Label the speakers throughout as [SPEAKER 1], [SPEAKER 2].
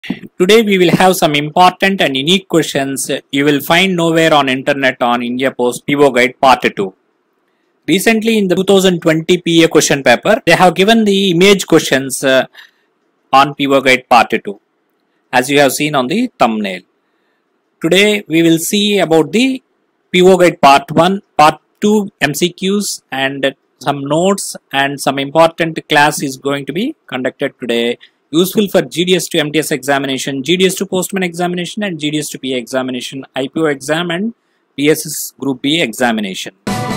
[SPEAKER 1] Today we will have some important and unique questions you will find nowhere on internet on India Post PO Guide Part 2. Recently in the 2020 PA question paper, they have given the image questions on PO Guide Part 2 as you have seen on the thumbnail. Today we will see about the PO Guide Part 1, Part 2 MCQs and some notes and some important class is going to be conducted today. Useful for GDS to MTS examination, GDS to Postman examination and GDS to PA examination, IPO exam and PSS Group B examination.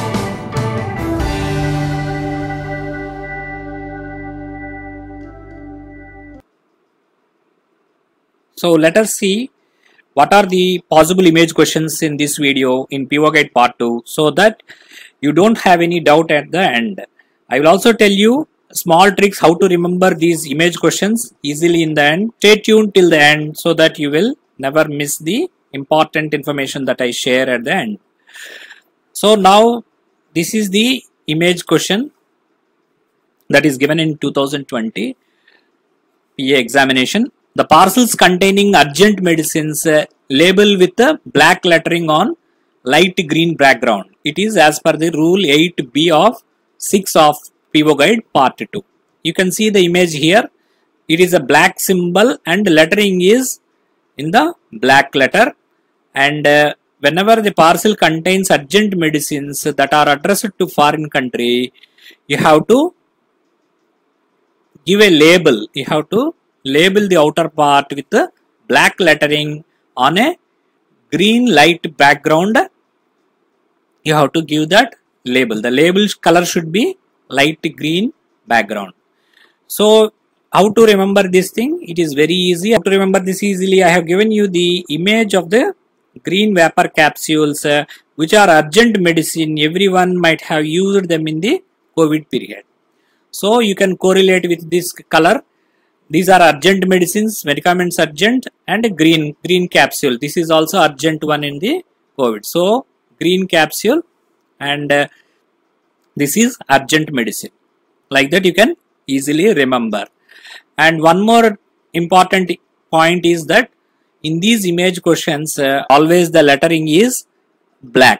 [SPEAKER 1] So let us see what are the possible image questions in this video in PO Guide Part 2 so that you don't have any doubt at the end. I will also tell you small tricks how to remember these image questions easily in the end. Stay tuned till the end so that you will never miss the important information that I share at the end. So now this is the image question that is given in 2020 PA examination. The parcels containing urgent medicines label with a black lettering on light green background. It is as per the rule 8B of 6 of PO Guide Part 2. You can see the image here. It is a black symbol and lettering is in the black letter. And whenever the parcel contains urgent medicines that are addressed to foreign country, you have to give a label. You have to label the outer part with the black lettering on a green light background. You have to give that label. The label color should be light green background. So how to remember this thing? It is very easy. How to remember this easily? I have given you the image of the green vapor capsules which are urgent medicine. Everyone might have used them in the COVID period. So you can correlate with this color. These are urgent medicines, medicaments urgent, and green capsule. This is also urgent one in the COVID. So green capsule and this is urgent medicine. Like that you can easily remember. And one more important point is that in these image questions always the lettering is black.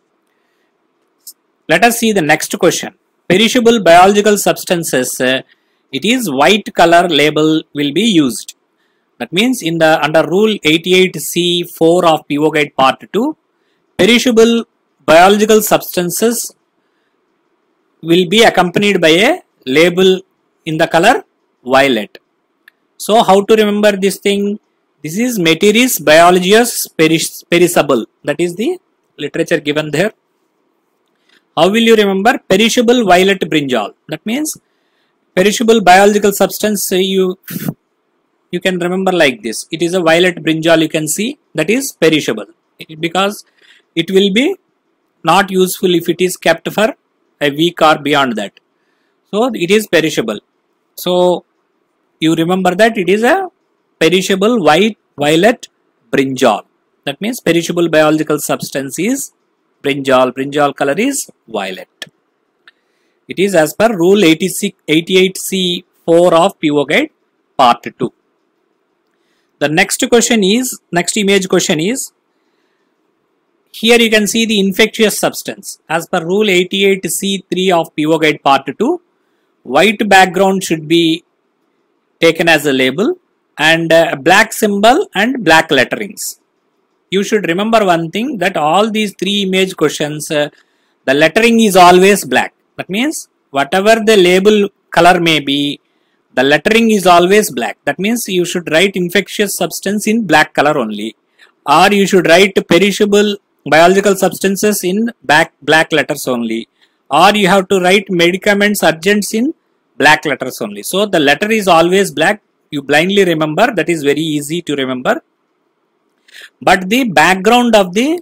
[SPEAKER 1] Let us see the next question. Perishable biological substances, it is white color label will be used. That means in the under rule 88C4 of PO Guide Part 2, perishable biological substances will be accompanied by a label in the color violet. So how to remember this thing? This is Materis Biologius Perishable. That is the literature given there. How will you remember? Perishable violet brinjal. That means perishable biological substance you can remember like this. It is a violet brinjal you can see, that is perishable because it will be not useful if it is kept for a week or beyond that. So it is perishable. So you remember that it is a perishable violet brinjal. That means perishable biological substance is brinjal. Brinjal color is violet. It is as per rule 88C4 of PO Guide Part 2. The next image question is, here you can see the infectious substance. As per rule 88C3 of PO Guide Part 2, white background should be taken as a label and a black symbol and black letterings. You should remember one thing, that all these three image questions, the lettering is always black. That means whatever the label color may be, the lettering is always black. That means you should write infectious substance in black color only, or you should write perishable biological substances in black letters only, or you have to write medicaments urgents in black letters only. So the letter is always black. You blindly remember, that is very easy to remember. But the background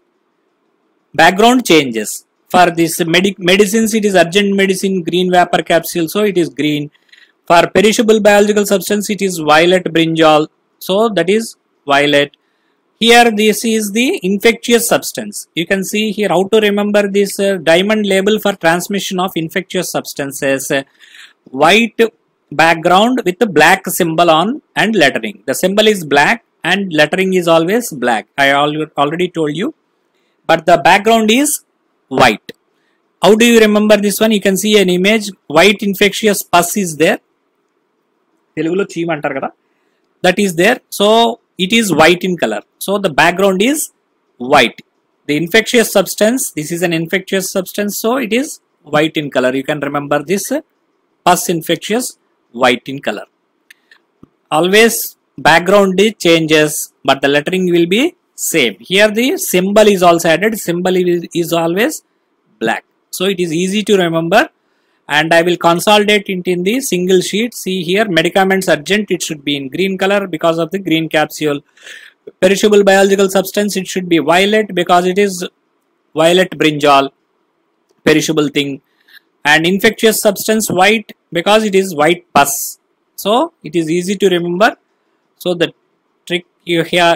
[SPEAKER 1] changes. For this medicines, it is urgent medicine, green vapor capsule, so it is green. For perishable biological substance, it is violet brinjal, so that is violet. Here this is the infectious substance. You can see here how to remember this diamond label for transmission of infectious substances. White background with the black symbol on and lettering. The symbol is black and lettering is always black. I already told you. But the background is white. How do you remember this one? You can see an image. White infectious pus is there. Telugulo cheema antaru kada. That is there. So it is white in color. So the background is white. The infectious substance, this is an infectious substance, so it is white in color. You can remember this pus infectious white in color. Always background changes, but the lettering will be same. Here the symbol is also added. Symbol is always black. So it is easy to remember, and I will consolidate it in the single sheet. See here, medicaments urgent, it should be in green color because of the green capsule. Perishable biological substance, it should be violet because it is violet brinjal, perishable thing. And infectious substance white because it is white pus. So it is easy to remember. So the trick you here,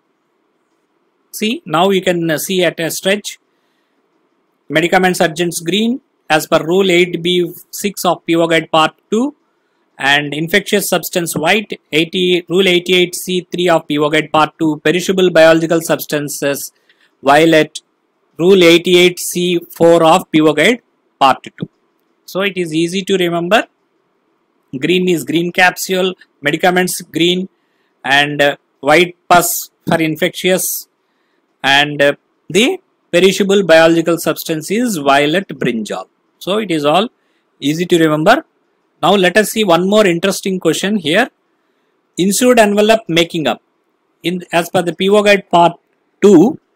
[SPEAKER 1] see, now you can see at a stretch, medicaments urgents green as per rule 8b6 of PO Guide part 2, and infectious substance white, rule 88c3 of PO Guide part 2, perishable biological substances violet, rule 88c4 of PO Guide part 2. So it is easy to remember. Green is green capsule, medicaments green, and white pus for infectious, and the perishable biological substance is violet brinjal. So it is all easy to remember. Now let us see one more interesting question here. Insured envelope making up. As per the PO Guide part 2,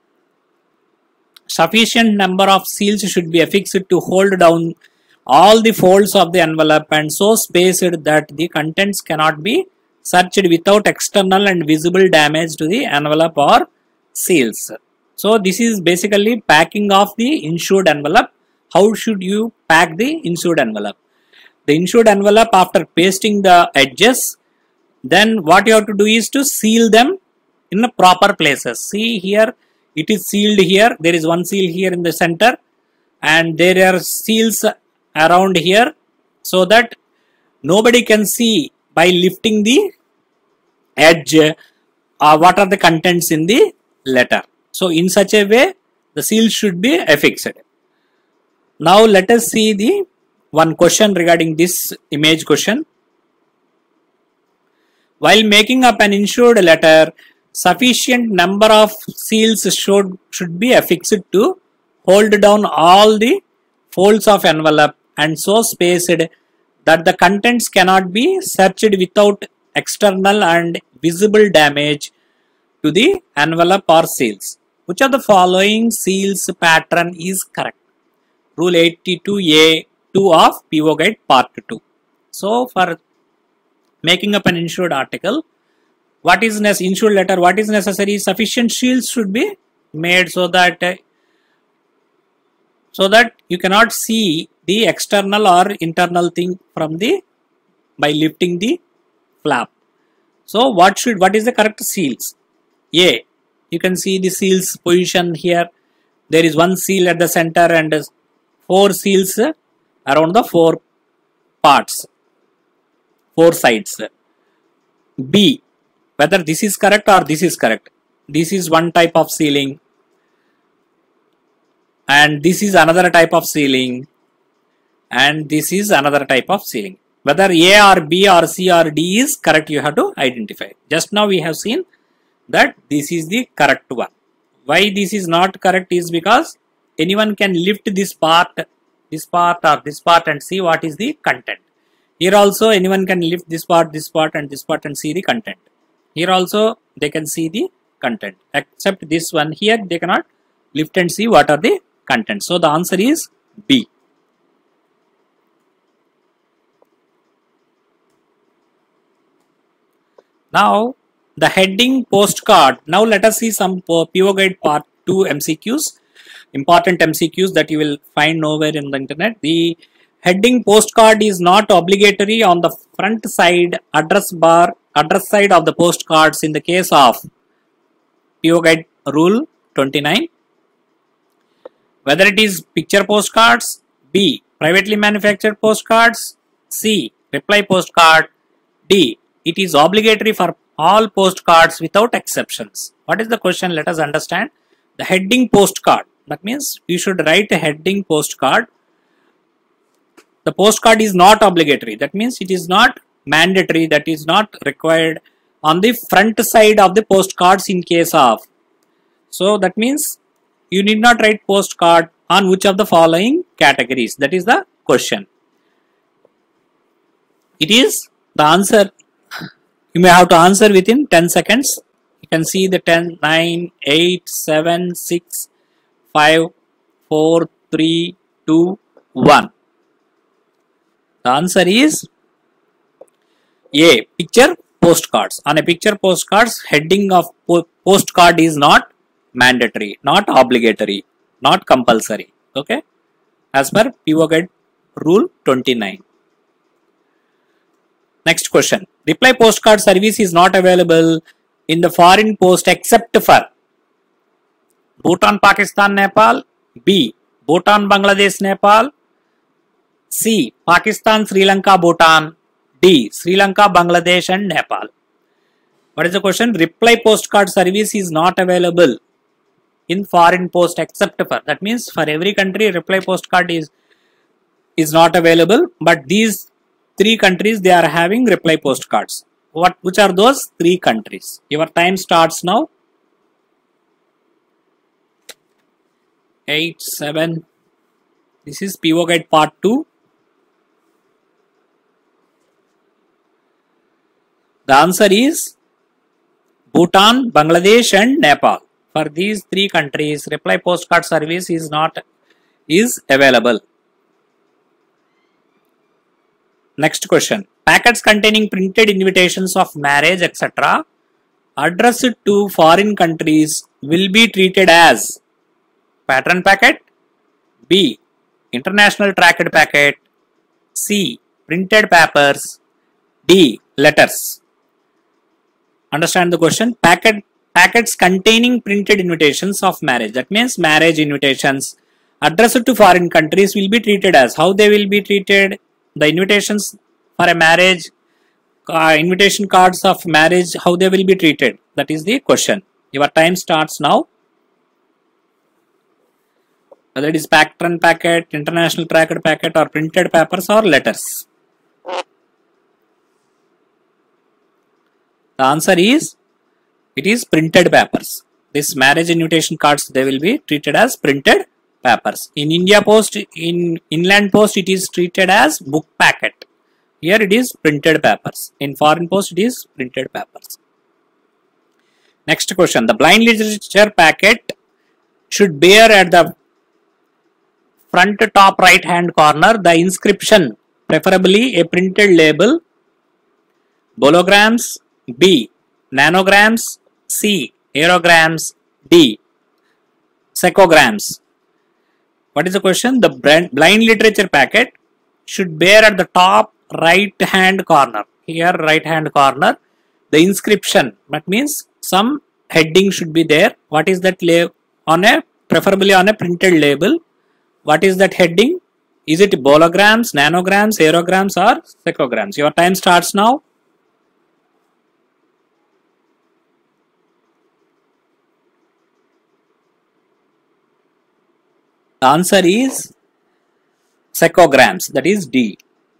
[SPEAKER 1] sufficient number of seals should be affixed to hold down all the folds of the envelope and so spaced that the contents cannot be searched without external and visible damage to the envelope or seals. So this is basically packing of the insured envelope. How should you pack the insured envelope? The insured envelope, after pasting the edges, then what you have to do is to seal them in the proper places. See here, it is sealed here. There is one seal here in the center, and there are seals around here, so that nobody can see by lifting the edge what are the contents in the letter. So in such a way, the seal should be affixed. Now let us see the one question regarding this image question. While making up an insured letter, sufficient number of seals should be affixed to hold down all the folds of envelope and so spaced that the contents cannot be searched without external and visible damage to the envelope or seals. Which of the following seals pattern is correct? Rule 82A2 of PO Guide part 2. So for making up an insured article, what is insured letter, what is necessary? Sufficient seals should be made so that you cannot see the external or internal thing from the by lifting the flap. So what is the correct seals? A, you can see the seals position here. There is one seal at the center and 4 seals around the 4 parts, 4 sides. B, whether this is correct or this is correct. This is one type of sealing, and this is another type of sealing, and this is another type of sealing. Whether A or B or C or D is correct, you have to identify. Just now we have seen that this is the correct one. Why this is not correct is because anyone can lift this part or this part and see what is the content. Here also anyone can lift this part and this part and see the content. Here also they can see the content, except this one here they cannot lift and see what are the content. So the answer is B. Now the heading postcard. Now let us see some PO Guide part 2 MCQs, important MCQs that you will find nowhere in the internet. The heading postcard is not obligatory on the front side address side of the postcards in the case of PO Guide rule 29. Whether it is picture postcards, B, privately manufactured postcards, C, Reply postcard. D. It is obligatory for all postcards without exceptions. What is the question? Let us understand. The heading postcard. That means you should write a heading postcard. The postcard is not obligatory. That means it is not mandatory. That is not required on the front side of the postcards in case of. So that means you need not write postcard on which of the following categories. That is the question. It is the answer. You may have to answer within 10 seconds. You can see the 10, 9, 8, 7, 6, 5, 4, 3, 2, 1. The answer is A. Picture postcards. On a picture postcards, heading of postcard is not mandatory, not obligatory, not compulsory. Okay, as per PO Guide Rule 29. Next question. Reply postcard service is not available in the foreign post except for Bhutan, Pakistan, Nepal. B. Bhutan, Bangladesh, Nepal. C. Pakistan, Sri Lanka, Bhutan. D. Sri Lanka, Bangladesh and Nepal. What is the question? Reply postcard service is not available in foreign post except for. That means for every country reply postcard is not available, but these 3 countries they are having reply postcards. Which are those 3 countries? Your time starts now. 8, 7. This is PO Guide Part 2. The answer is Bhutan, Bangladesh and Nepal. For these 3 countries, reply postcard service is available. Next question. Packets containing printed invitations of marriage, etc. addressed to foreign countries will be treated as pattern packet. B. International tracked packet. C. Printed papers. D. Letters. Understand the question. Packets containing printed invitations of marriage. That means marriage invitations addressed to foreign countries will be treated as. How they will be treated? The invitations for a marriage, invitation cards of marriage, how they will be treated? That is the question. Your time starts now. Whether it is pattern packet, international tracked packet or printed papers or letters. The answer is, it is printed papers. This marriage invitation cards, they will be treated as printed papers. In India Post, in Inland Post, it is treated as book packet. Here it is printed papers. In foreign post, it is printed papers. Next question. The blind literature packet should bear at the front top right hand corner the inscription, preferably a printed label. Bolograms. B. Nanograms. C. Aerograms. D. Secograms. What is the question? The blind literature packet should bear at the top right hand corner. Here right hand corner the inscription. That means some heading should be there. What is that? Preferably on a printed label. What is that heading? Is it bolograms, nanograms, aerograms or secograms? Your time starts now. The answer is secograms, that is D.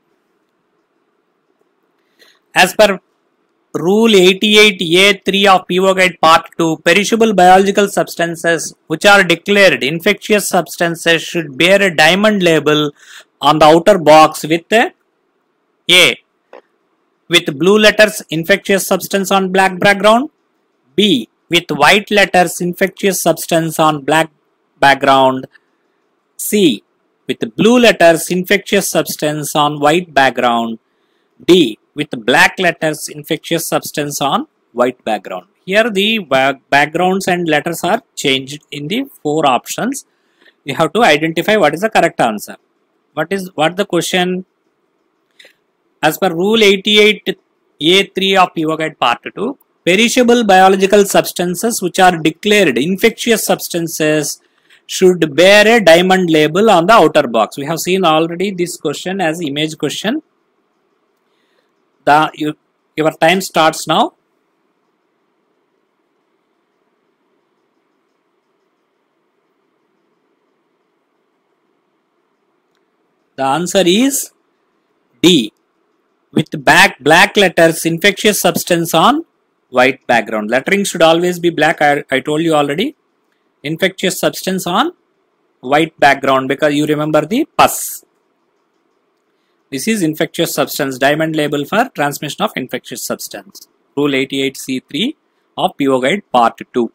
[SPEAKER 1] As per Rule 88A3 of PO Guide Part 2, perishable biological substances which are declared infectious substances should bear a diamond label on the outer box with A. With blue letters infectious substance on black background. B. With white letters infectious substance on black background. C. With blue letters infectious substance on white background. D. With black letters infectious substance on white background. Here the backgrounds and letters are changed in the 4 options. You have to identify what is the correct answer. What the question? As per Rule 88A3 of PO Guide Part 2, perishable biological substances which are declared infectious substances should bear a diamond label on the outer box. We have seen already this question as image question. Your time starts now. The answer is D. With black letters, infectious substance on white background. Lettering should always be black. I told you already. Infectious substance on white background, because you remember the pus. This is infectious substance, diamond label for transmission of infectious substance. Rule 88C3 of PO Guide Part 2.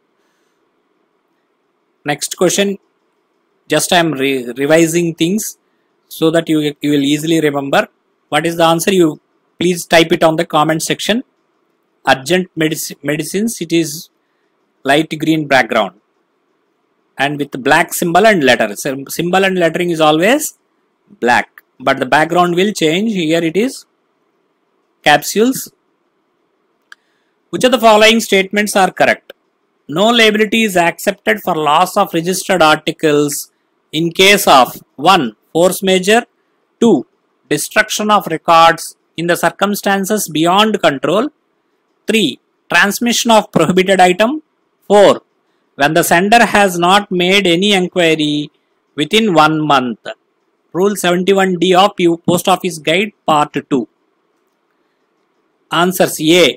[SPEAKER 1] Next question. Just I am revising things so that you will easily remember. What is the answer? You please type it on the comment section. Urgent medicines, it is light green background and with black symbol and letter. So symbol and lettering is always black, but the background will change. Here it is capsules. Which of the following statements are correct? No liability is accepted for loss of registered articles in case of 1. Force majeure, 2. Destruction of records in the circumstances beyond control, 3. Transmission of prohibited item, 4. When the sender has not made any enquiry within 1 month. Rule 71D of Post Office Guide Part 2. Answers: A.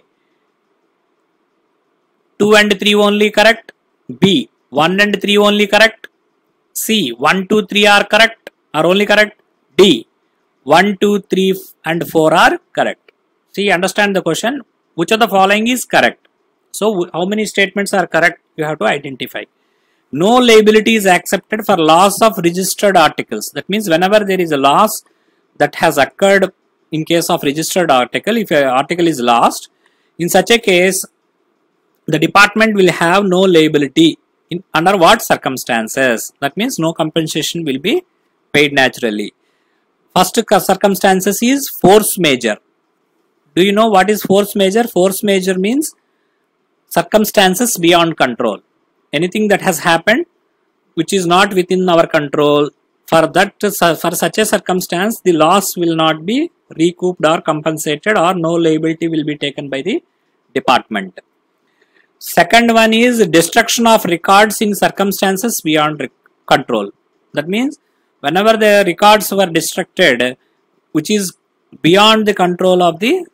[SPEAKER 1] 2 and 3 only correct. B. 1 and 3 only correct. C. 1, 2, 3 are correct or only correct. D. 1, 2, 3 and 4 are correct. See, understand the question. Which of the following is correct? So, how many statements are correct? You have to identify. No liability is accepted for loss of registered articles. That means whenever there is a loss that has occurred in case of registered article, if an article is lost, in such a case, the department will have no liability. Under what circumstances? That means no compensation will be paid naturally. First circumstances is force majeure. Do you know what is force majeure? Force majeure means circumstances beyond control. Anything that has happened which is not within our control, for such a circumstance, the loss will not be recouped or compensated, or no liability will be taken by the department. Second one is destruction of records in circumstances beyond control. That means whenever the records were destructed, which is beyond the control of the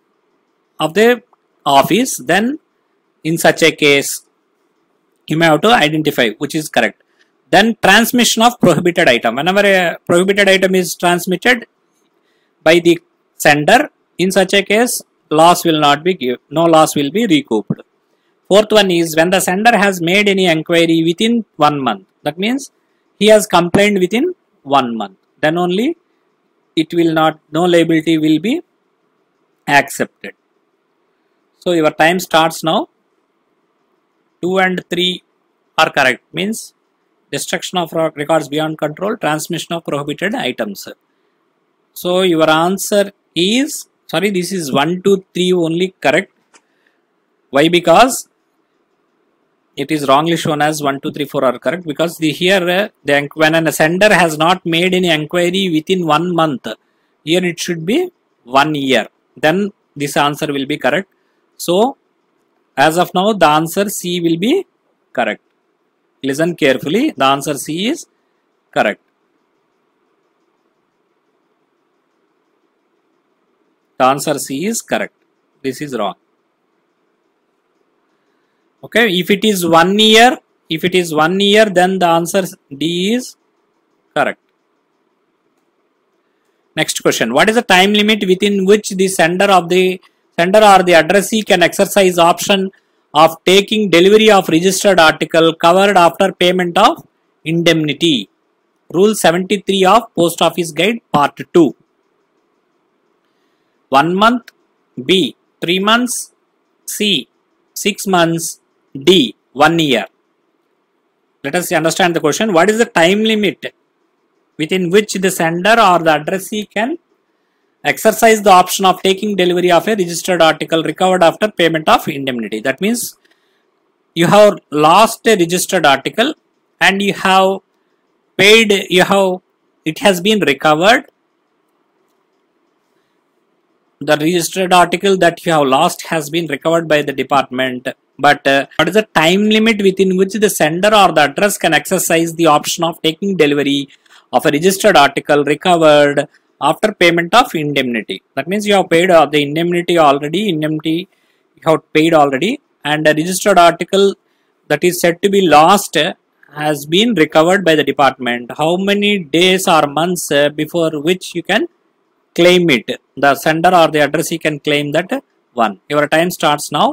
[SPEAKER 1] office, then in such a case you may have to identify which is correct. Then transmission of prohibited item. Whenever a prohibited item is transmitted by the sender, in such a case loss will not be given, no loss will be recouped. Fourth one is when the sender has made any enquiry within 1 month. That means he has complained within 1 month. Then only it will not, no liability will be accepted. So your time starts now. 2 and 3 are correct. Means destruction of records beyond control, transmission of prohibited items. So your answer is, sorry, this is 1, 2, 3 only correct. Why? Because it is wrongly shown as 1, 2, 3, 4 are correct, because when a sender has not made any enquiry within 1 month, here it should be 1 year. Then this answer will be correct. So as of now, the answer C will be correct. Listen carefully. The answer C is correct. The answer C is correct. This is wrong. Okay, if it is 1 year, then the answer D is correct. Next question. What is the time limit within which the sender or the addressee can exercise option of taking delivery of registered article covered after payment of indemnity? Rule 73 of Post Office Guide Part 2. 1 month, B 3 months, C 6 months, D 1 year. Let us understand the question. What is the time limit within which the sender or the addressee can exercise the option of taking delivery of a registered article recovered after payment of indemnity? That means you have lost a registered article and you have paid, it has been recovered. the registered article that you have lost has been recovered by the department, but what is the time limit within which the sender or the address can exercise the option of taking delivery of a registered article recovered after payment of indemnity? That means you have paid the indemnity you have paid already, and a registered article that is said to be lost has been recovered by the department. How many days or months before which you can claim it? The sender or the addressee can claim that one. Your time starts now.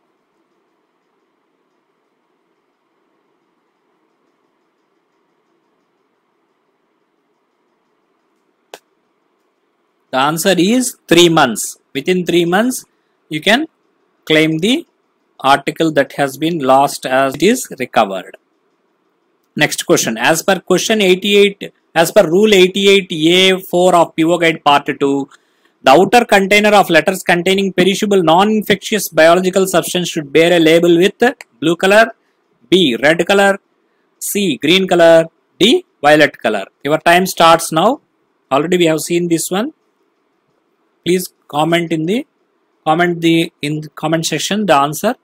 [SPEAKER 1] The answer is 3 months. Within 3 months, you can claim the article that has been lost as it is recovered. Next question. As per question 88, as per rule 88A4 of PO Guide Part 2, the outer container of letters containing perishable non-infectious biological substance should bear a label with blue color, B red color, C green color, D violet color. Your time starts now. Already we have seen this one. Please comment in the comment section the answer.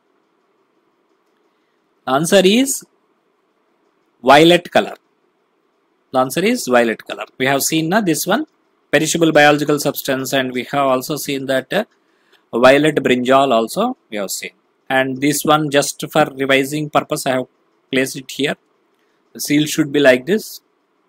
[SPEAKER 1] The answer is violet color. The answer is violet color. We have seen this one, perishable biological substance, and we have also seen that violet brinjal also we have seen. And this one, just for revising purpose, I have placed it here. The seal should be like this.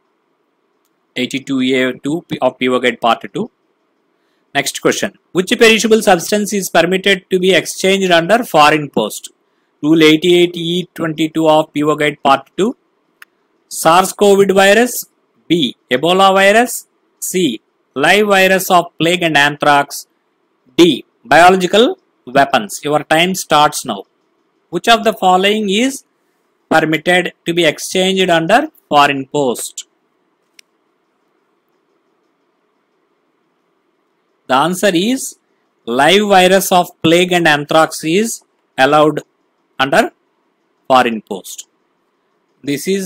[SPEAKER 1] 82A2 of PO Guide Part 2. Next question. Which perishable substance is permitted to be exchanged under foreign post? Rule 88E22 of PO Guide Part 2. SARS-CoV virus, B Ebola virus, C live virus of plague and anthrax, D biological weapons. Your time starts now. Which of the following is permitted to be exchanged under foreign post? The answer is live virus of plague and anthrax is allowed under foreign post. This is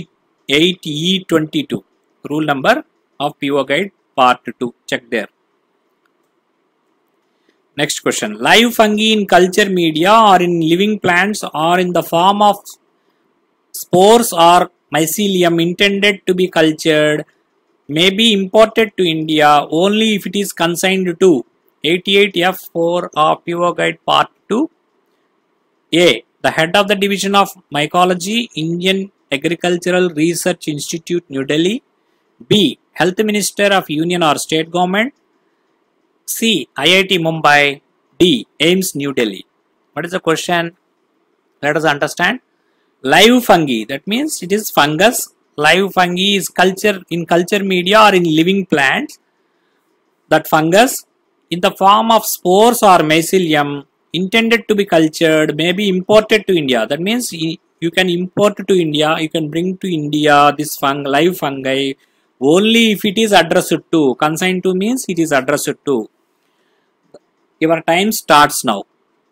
[SPEAKER 1] 88E22 rule number of PO Guide Part 2. Check there. Next question. Live fungi in culture media or in living plants or in the form of spores or mycelium intended to be cultured may be imported to India only if it is consigned to 88F4 of PO Guide Part 2. A. The head of the Division of Mycology, Indian Agricultural Research Institute, New Delhi. B. Health Minister of Union or State Government. C. IIT Mumbai. D. AIIMS New Delhi. What is the question? Let us understand. Live fungi, that means it is fungus. Live fungi is in culture media or in living plants. That fungus in the form of spores or mycelium intended to be cultured may be imported to India. That means you can import to India, you can bring to India this live fungi only if it is addressed to. Consigned to means it is addressed to. Your time starts now.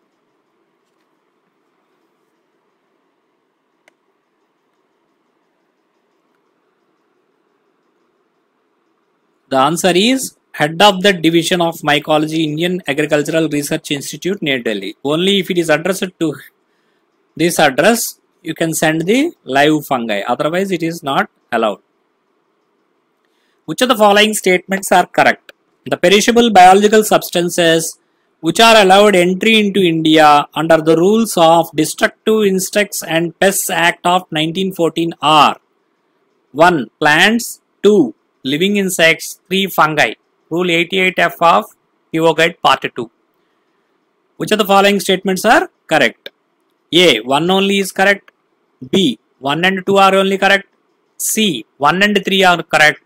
[SPEAKER 1] The answer is head of the Division of Mycology, Indian Agricultural Research Institute, New Delhi. Only if it is addressed to this address, you can send the live fungi. Otherwise, it is not allowed. Which of the following statements are correct? The perishable biological substances which are allowed entry into India under the rules of Destructive Insects and Pests Act of 1914 are 1. Plants, 2. Living insects, 3. Fungi. Rule 88F of PO Guide Part 2. Which of the following statements are correct? A. 1 only is correct. B. 1 and 2 are only correct. C. 1 and 3 are correct.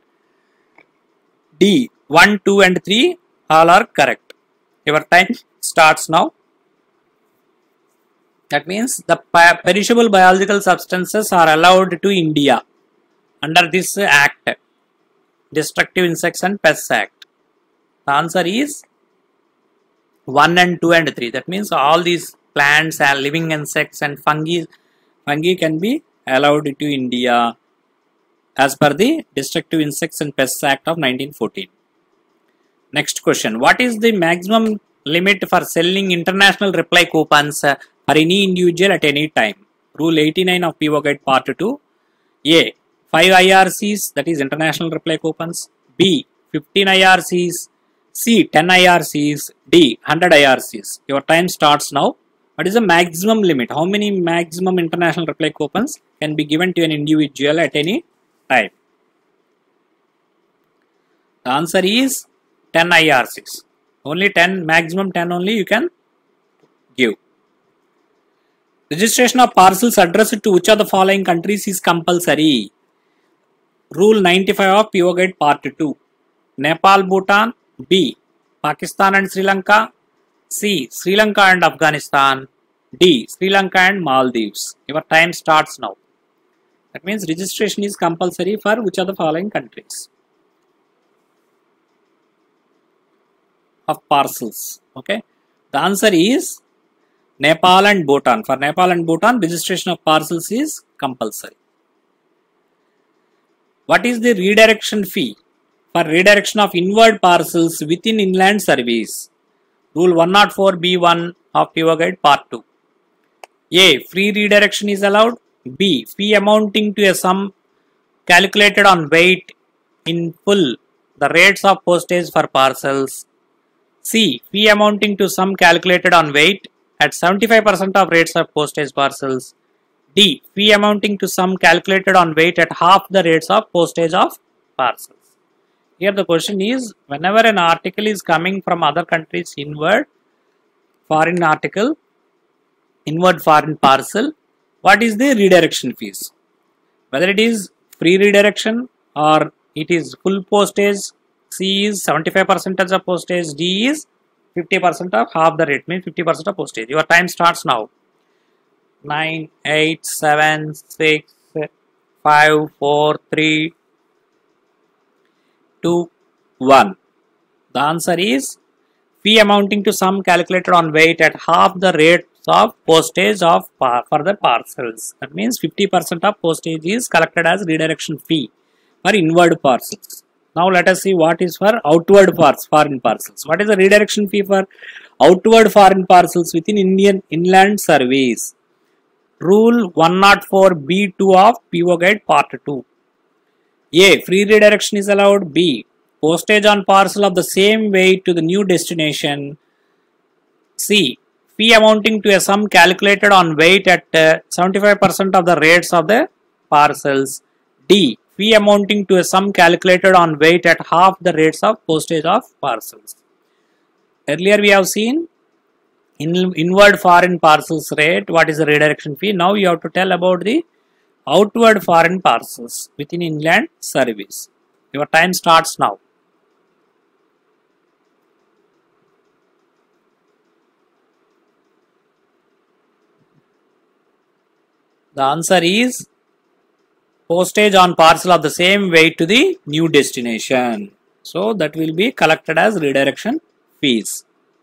[SPEAKER 1] D. 1, 2 and 3 all are correct. Your time starts now. That means the perishable biological substances are allowed to India under this act. Destructive Insects and Pests Act. The answer is 1 and 2 and 3. That means all these plants and living insects and fungi can be allowed to India as per the Destructive Insects and Pests Act of 1914. Next question. What is the maximum limit for selling international reply coupons for any individual at any time? Rule 89 of PO Guide Part 2. A. 5 IRCs, that is international reply coupons. B. 15 IRCs. C. 10 IRCs. D. 100 IRCs. Your time starts now. What is the maximum limit? How many maximum international reply coupons can be given to an individual at any time? The answer is 10 IRCs. Only 10, maximum 10 only you can give. Registration of parcels addressed to which of the following countries is compulsory? Rule 95 of PO Guide Part 2. Nepal, Bhutan. B. Pakistan and Sri Lanka. C. Sri Lanka and Afghanistan. D. Sri Lanka and Maldives. Your time starts now. That means registration is compulsory for which of the following countries of parcels. Okay. The answer is Nepal and Bhutan. For Nepal and Bhutan, registration of parcels is compulsory. What is the redirection fee for redirection of inward parcels within inland service? Rule 104B1 of PO Guide Part 2. A. Free redirection is allowed. B. Fee amounting to a sum calculated on weight in full the rates of postage for parcels. C. Fee amounting to sum calculated on weight at 75% of rates of postage parcels. D. Fee amounting to sum calculated on weight at half the rates of postage of parcels. Here the question is, whenever an article is coming from other countries inward, foreign article, inward foreign parcel, what is the redirection fees? Whether it is free redirection or it is full postage, C is 75% of postage, D is 50% of half the rate, means 50% of postage. Your time starts now. 9, 8, 7, 6, 5, 4, 3, 2, 1. The answer is fee amounting to sum calculated on weight at half the rates of postage of for the parcels. That means 50% of postage is collected as redirection fee for inward parcels. Now let us see what is for outward foreign parcels. What is the redirection fee for outward foreign parcels within Indian inland service? Rule 104B2 of PO Guide Part 2. A. Free redirection is allowed. B. Postage on parcel of the same weight to the new destination. C. Fee amounting to a sum calculated on weight at 75% of the rates of the parcels. D. Fee amounting to a sum calculated on weight at half the rates of postage of parcels. Earlier we have seen inward foreign parcels rate, what is the redirection fee. Now you have to tell about the outward foreign parcels within inland service. Your time starts now. The answer is postage on parcel of the same weight to the new destination. So that will be collected as redirection fees.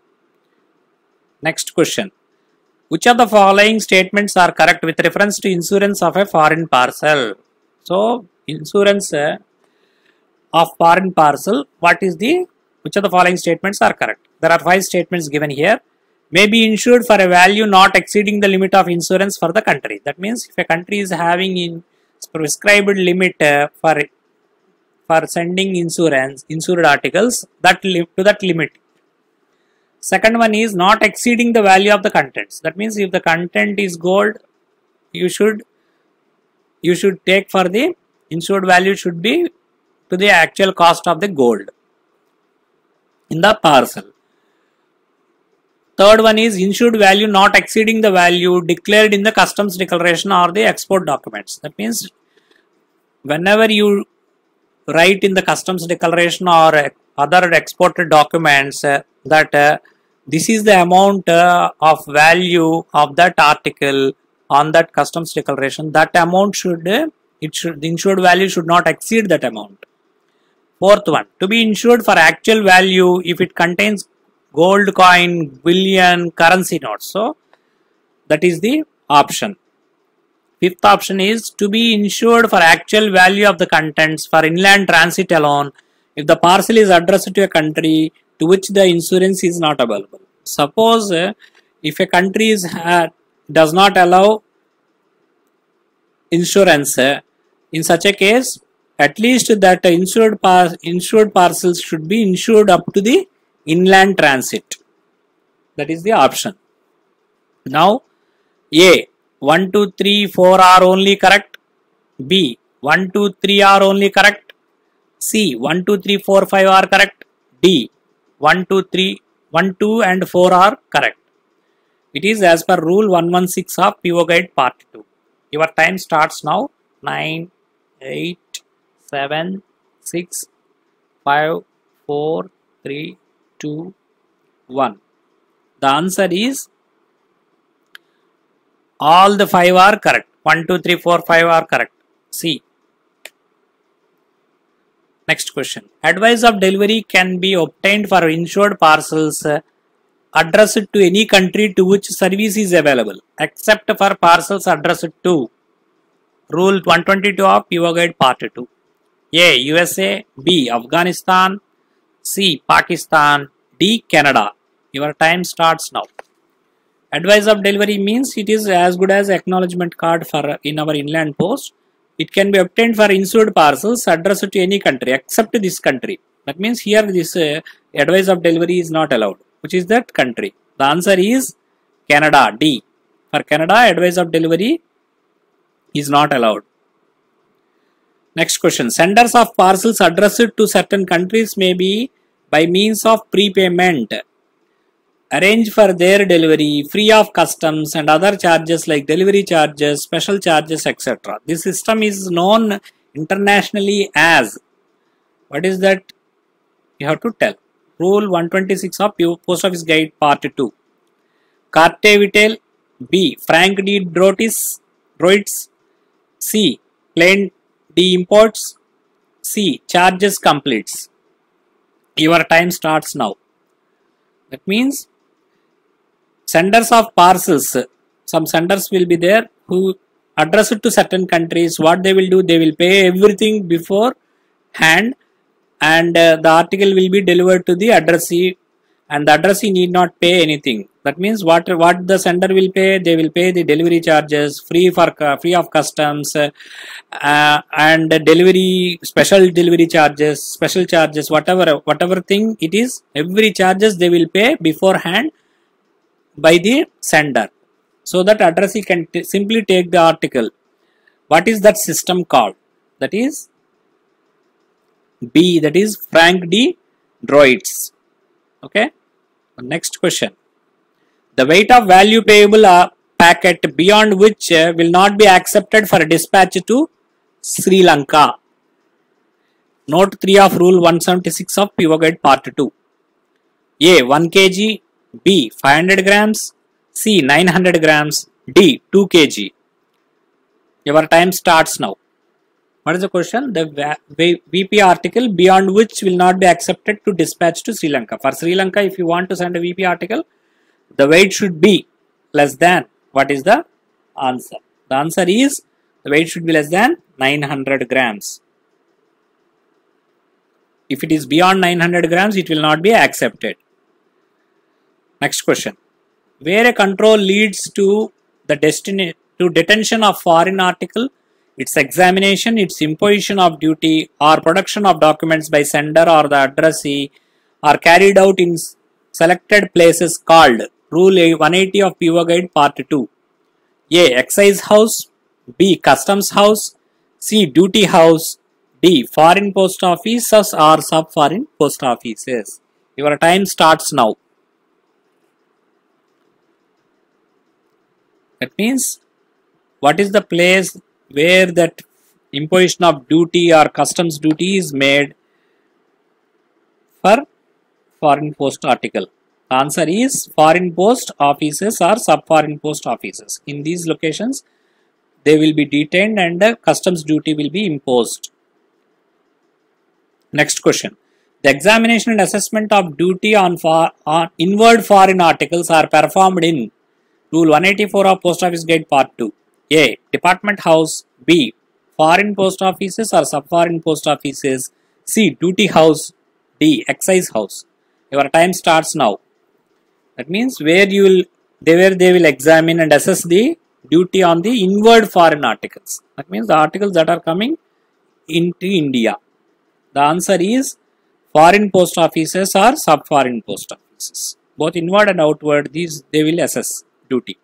[SPEAKER 1] Next question. Which of the following statements are correct with reference to insurance of a foreign parcel? So insurance of foreign parcel, which of the following statements are correct? There are 5 statements given here. May be insured for a value not exceeding the limit of insurance for the country. That means if a country is having in prescribed limit for sending insured articles, to that limit. Second one is not exceeding the value of the contents. That means if the content is gold, you should take for the insured value should be to the actual cost of the gold in the parcel. Third one is insured value not exceeding the value declared in the customs declaration or the export documents. That means whenever you write in the customs declaration or other exported documents that this is the amount of value of that article on that customs declaration, that amount the insured value should not exceed that amount. Fourth one, to be insured for actual value if it contains gold coin, bullion, currency notes. So that is the option. Fifth option is to be insured for actual value of the contents for inland transit alone if the parcel is addressed to a country to which the insurance is not available. Suppose if a country does not allow insurance, in such a case, at least that insured parcels should be insured up to the inland transit. That is the option. Now, A 1, 2, 3, 4 are only correct. B 1, 2, 3 are only correct. C 1, 2, 3, 4, 5 are correct. D 1, 2, 3, 1, 2 and 4 are correct. It is as per rule 116 of PO Guide Part 2. Your time starts now. 9, 8, 7, 6, 5, 4, 3, 2, 1. The answer is all the 5 are correct. 1, 2, 3, 4, 5 are correct. C. Next question. Advice of delivery can be obtained for insured parcels addressed to any country to which service is available, except for parcels addressed to Rule 122 of PO Guide Part 2. A. USA. B. Afghanistan. C. Pakistan. D. Canada. Your time starts now. Advice of delivery means it is as good as acknowledgement card for in our inland post. It can be obtained for insured parcels addressed to any country except this country. That means here this advice of delivery is not allowed. Which is that country? The answer is Canada. D. For Canada, advice of delivery is not allowed. Next question. Senders of parcels addressed to certain countries may be by means of prepayment arrange for their delivery free of customs and other charges like delivery charges, special charges, etc. This system is known internationally as, what is that? You have to tell. Rule 126 of Post Office Guide Part 2. Carte Vitale. B. Frank de Droits. C. Plain D imports. C. Charges completes. Your time starts now. That means senders of parcels, some senders will be there who address it to certain countries. What they will do, they will pay everything beforehand, and the article will be delivered to the addressee, and the addressee need not pay anything. That means what the sender will pay, they will pay the delivery charges free of customs and delivery, special delivery charges, special charges, whatever thing it is, every charges they will pay beforehand by the sender, so that addressee can simply take the article. What is that system called? That is B, that is Frank de Droits. Okay. Next question. The weight of value payable packet beyond which will not be accepted for dispatch to Sri Lanka. Note 3 of Rule 176 of PO Guide Part 2. A. 1 kg. B. 500 grams. C. 900 grams. D. 2 kg. Your time starts now. What is the question? The VP article beyond which will not be accepted to dispatch to Sri Lanka. For Sri Lanka, if you want to send a VP article, the weight should be less than. What is the answer? The answer is the weight should be less than 900 grams. If it is beyond 900 grams, it will not be accepted. Next question. Where a control leads to the detention of foreign article, its examination, its imposition of duty, or production of documents by sender or the addressee are carried out in selected places called Rule 180 of PO Guide Part 2. A. Excise house. B. Customs house. C. Duty house. D. Foreign post offices or sub-foreign post offices. Your time starts now. That means, what is the place where that imposition of duty or customs duty is made for foreign post article? The answer is foreign post offices or sub-foreign post offices. In these locations, they will be detained and the customs duty will be imposed. Next question. The examination and assessment of duty on inward foreign articles are performed in Rule 184 of Post Office Guide Part 2. A. Department house. B. Foreign post offices or sub-foreign post offices. C. Duty house. D. Excise house. Your time starts now. That means where they will examine and assess the duty on the inward foreign articles. That means the articles that are coming into India. The answer is foreign post offices or sub-foreign post offices. Both inward and outward, these they will assess duty.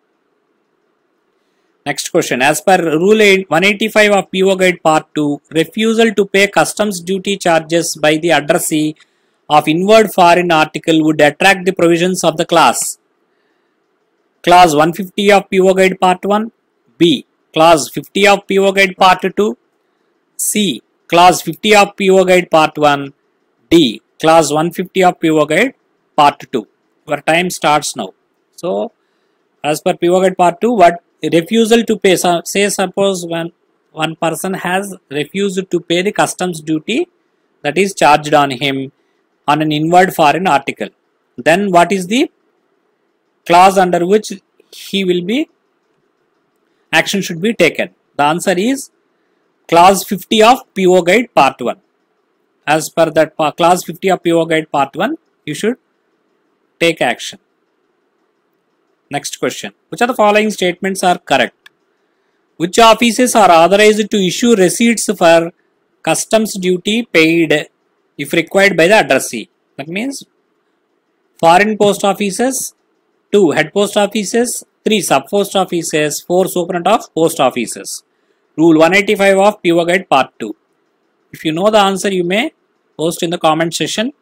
[SPEAKER 1] Next question. As per Rule 185 of PO Guide Part 2, refusal to pay customs duty charges by the addressee of inward foreign article would attract the provisions of the clause. Clause 150 of PO Guide Part 1. B. Clause 50 of PO Guide Part 2. C. Clause 50 of PO Guide Part 1. D. Clause 150 of PO Guide Part 2. Your time starts now. So, as per PO Guide Part 2, what refusal to pay, say suppose when one person has refused to pay the customs duty that is charged on him on an inward foreign article, then what is the clause under which he will be action should be taken? The answer is clause 50 of PO Guide Part 1. As per that clause 50 of PO Guide Part 1, you should take action. Next question. Which of the following statements are correct? Which offices are authorized to issue receipts for customs duty paid if required by the addressee? That means foreign post offices, 2 head post offices, 3 sub post offices, 4 superintendent of post offices. Rule 185 of PO Guide Part 2. If you know the answer, you may post in the comment section.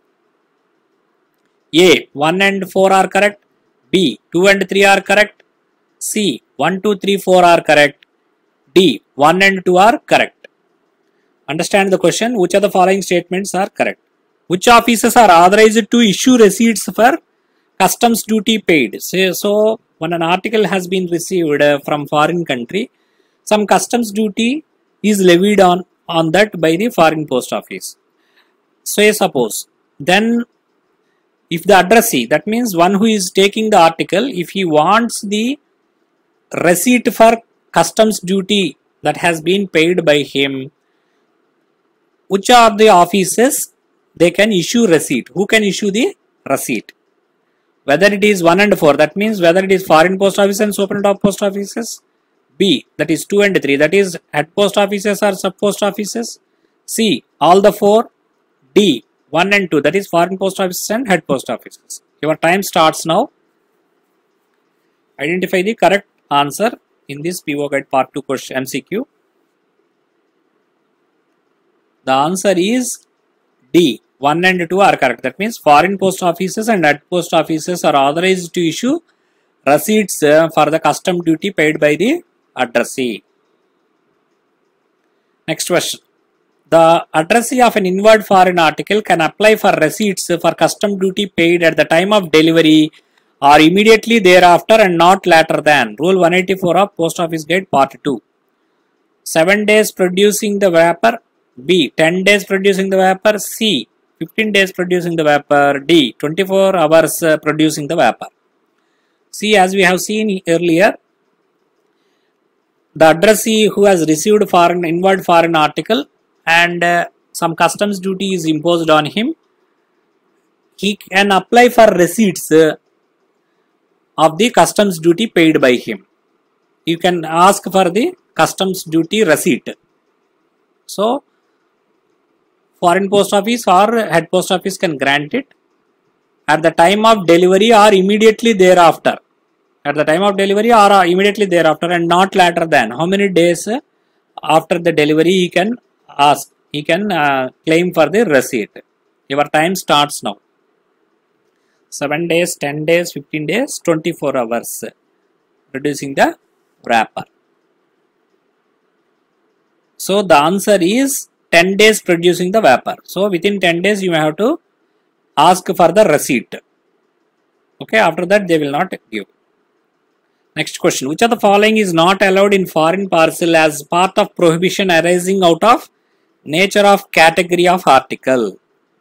[SPEAKER 1] A. 1 and 4 are correct. B. 2 and 3 are correct. C. 1, 2, 3, 4 are correct. D. 1 and 2 are correct. Understand the question. Which of the following statements are correct? Which offices are authorized to issue receipts for customs duty paid? So, when an article has been received from foreign country, some customs duty is levied on that by the foreign post office. So, suppose then if the addressee, that means one who is taking the article, if he wants the receipt for customs duty that has been paid by him, which are the offices they can issue receipt? Who can issue the receipt? Whether it is 1 and 4, that means whether it is foreign post office and superintendent of post offices. B, that is 2 and 3, that is head post offices or sub post offices. C, all the 4. D, 1 and 2, that is foreign post offices and head post offices. Your time starts now. Identify the correct answer in this PO Guide Part 2 question MCQ. The answer is D. 1 and 2 are correct. That means foreign post offices and head post offices are authorized to issue receipts for the custom duty paid by the addressee. Next question. The addressee of an inward foreign article can apply for receipts for custom duty paid at the time of delivery or immediately thereafter and not later than. Rule 184 of Post Office Guide Part 2. 7 days producing the vapor. B. 10 days producing the vapor. C. 15 days producing the vapor. D. 24 hours producing the vapor. C. As we have seen earlier, the addressee who has received inward foreign article and some customs duty is imposed on him, he can apply for receipts of the customs duty paid by him. You can ask for the customs duty receipt. So, foreign post office or head post office can grant it at the time of delivery or immediately thereafter. At the time of delivery or immediately thereafter and not later than. How many days after the delivery he can ask, he can claim for the receipt. Your time starts now. 7 days, 10 days, 15 days, 24 hours producing the wrapper. So the answer is 10 days producing the vapor. So within 10 days you may have to ask for the receipt. Okay, after that they will not give. Next question. Which of the following is not allowed in foreign parcel as part of prohibition arising out of nature of category of article?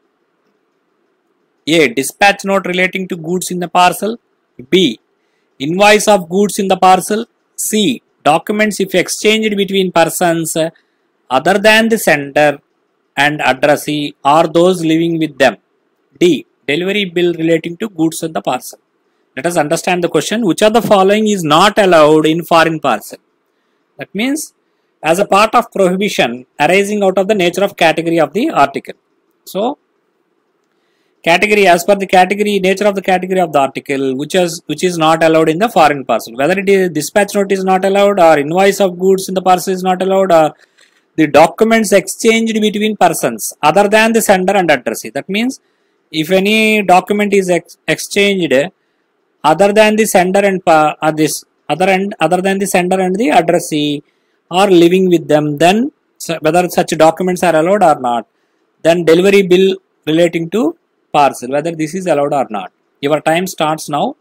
[SPEAKER 1] A. Dispatch note relating to goods in the parcel. B. Invoice of goods in the parcel. C. Documents if exchanged between persons other than the sender. and addressee or those living with them. D. Delivery bill relating to goods and the parcel. Let us understand the question. Which of the following is not allowed in foreign parcel? That means as a part of prohibition arising out of the nature of category of the article. So, category, as per the category, nature of the category of the article, which is not allowed in the foreign parcel. Whether it is dispatch note is not allowed, or invoice of goods in the parcel is not allowed, or the documents exchanged between persons other than the sender and addressee. That means if any document is exchanged other than the sender and other than the sender and the addressee or living with them, then whether such documents are allowed or not, then delivery bill relating to parcel, whether this is allowed or not. Your time starts now.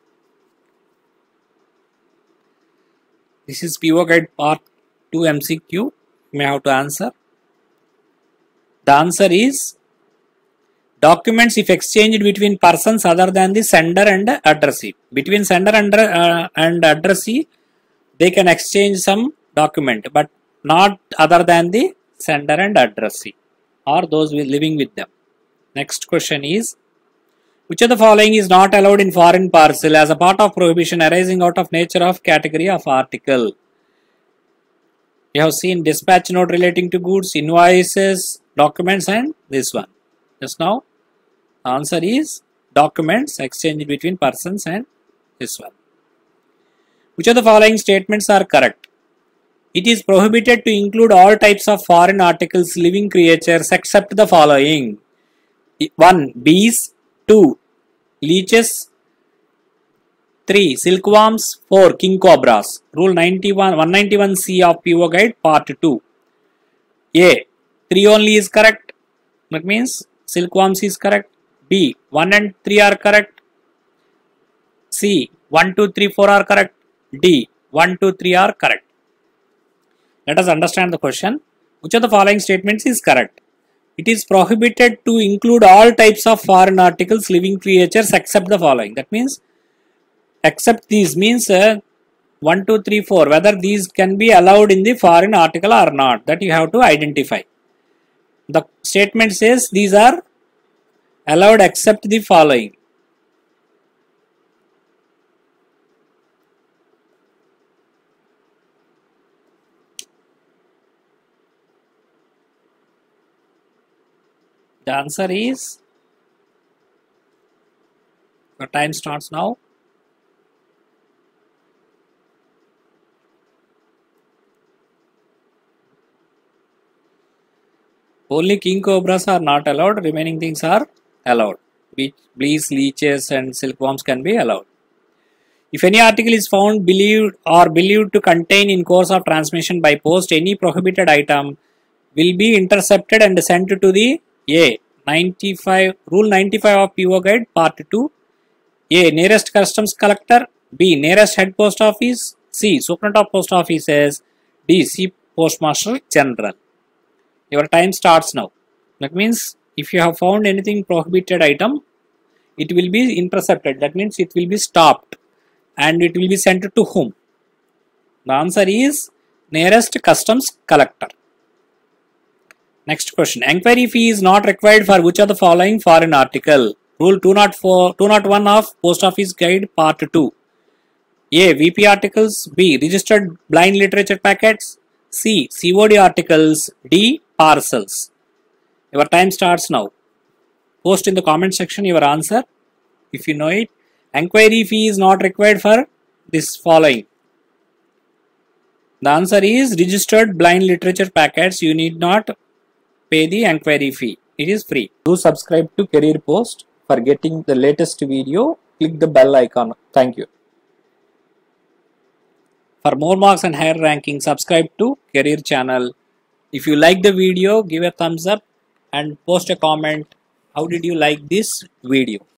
[SPEAKER 1] This is PO Guide Part 2 MCQ. You may have to answer. The answer is documents if exchanged between persons other than the sender and addressee. Between sender and addressee, they can exchange some document, but not other than the sender and addressee or those living with them. Next question is, which of the following is not allowed in foreign parcel as a part of prohibition arising out of nature of category of article? We have seen dispatch note relating to goods, invoices, documents, and this one. Just now, the answer is documents exchanged between persons and this one. Which of the following statements are correct? It is prohibited to include all types of foreign articles, living creatures except the following. 1. Bees. 2. Leeches. 3. Silkworms. 4. King cobras. Rule 191C of PO Guide Part 2. A. 3 only is correct. That means silkworms is correct. B. 1 and 3 are correct. C. 1, 2, 3, 4 are correct. D. 1, 2, 3 are correct. Let us understand the question. Which of the following statements is correct? It is prohibited to include all types of foreign articles, living creatures except the following. That means except these means 1, 2, 3, 4. Whether these can be allowed in the foreign article or not, that you have to identify. The statement says these are allowed except the following. The answer is, the time starts now. Only king cobras are not allowed, remaining things are allowed. Bees, leeches and silkworms can be allowed. If any article is found believed to contain in course of transmission by post any prohibited item will be intercepted and sent to the A. Rule 95 of PO Guide Part 2. A. Nearest customs collector. B. Nearest head post office. C. Superintendent of post offices. D. C. Postmaster General. Your time starts now. That means if you have found anything prohibited item, it will be intercepted. That means it will be stopped and it will be sent to whom? The answer is nearest customs collector. Next question. Enquiry fee is not required for which of the following foreign article? Rule 201 of Post Office Guide Part 2. A. VP articles. B. Registered blind literature packets. C. COD articles. D. Parcels. Your time starts now. Post in the comment section your answer if you know it. Enquiry fee is not required for this following. The answer is registered blind literature packets. You need not pay the enquiry fee. It is free. Do subscribe to Career Post for getting the latest video. Click the bell icon. Thank you. For more marks and higher ranking, subscribe to Career channel. If you like the video, give a thumbs up and post a comment. How did you like this video?